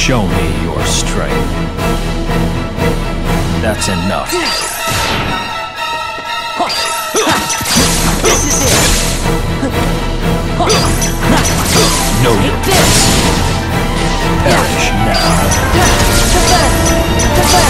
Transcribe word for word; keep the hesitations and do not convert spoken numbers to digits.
Show me your strength. That's enough. This is it. No Take use. this. Perish now. Defend. Defend.